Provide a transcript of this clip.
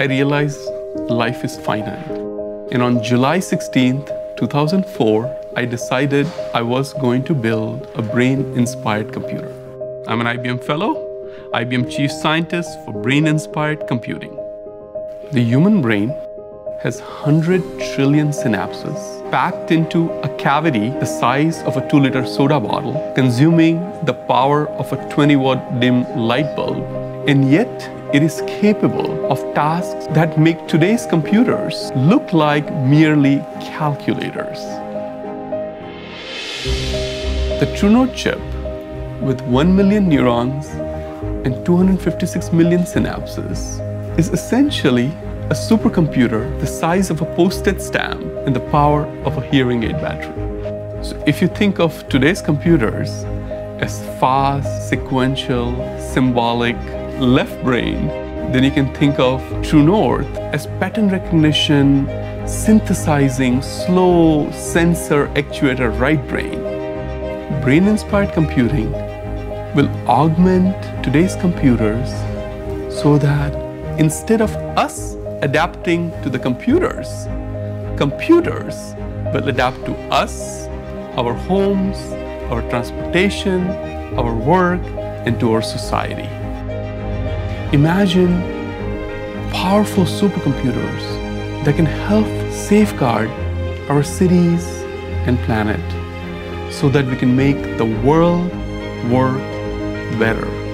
I realized life is finite. And on July 16th, 2004, I decided I was going to build a brain-inspired computer. I'm an IBM fellow, IBM chief scientist for brain-inspired computing. The human brain has 100 trillion synapses packed into a cavity the size of a 2-liter soda bottle, consuming the power of a 20-watt dim light bulb. And yet, it is capable of tasks that make today's computers look like merely calculators. The TrueNode chip, with 1 million neurons and 256 million synapses, is essentially a supercomputer the size of a postage stamp and the power of a hearing aid battery. So if you think of today's computers as fast, sequential, symbolic, left brain, then you can think of TrueNode as pattern recognition, synthesizing, slow sensor actuator right brain. Brain-inspired computing will augment today's computers so that instead of us adapting to the computers, computers will adapt to us, our homes, our transportation, our work, and to our society. Imagine powerful supercomputers that can help safeguard our cities and planet so that we can make the world work better.